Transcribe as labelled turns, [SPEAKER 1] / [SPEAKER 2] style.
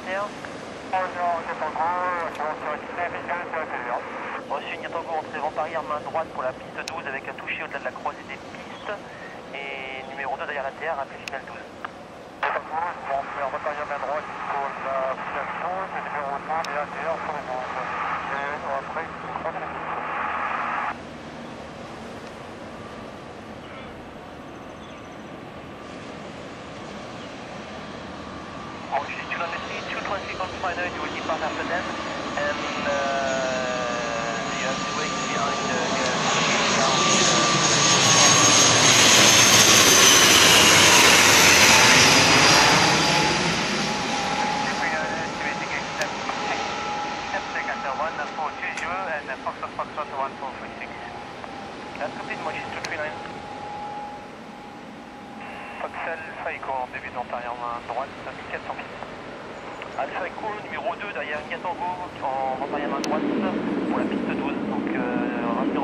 [SPEAKER 1] terre. Reçu India Tango, entrée vent arrière main droite pour la piste 12 avec un toucher au-delà de la croisée des pistes. Et numéro 2 derrière la terre, appelé final 12. Vent arrière main droite pour la piste 12 et numéro 2 derrière la terre sur les 11. Et après, Ocean telemetry 220 Confiner, you will depart after them, and you have to wait behind and Foxtrot 1436. That's complete, Mojis 239. Foxel Alpha Echo en début de vent arrière main droite, 1400 pieds. Alpha Echo numéro 2 derrière India Tango en vent arrière main droite pour la piste 12, donc rapide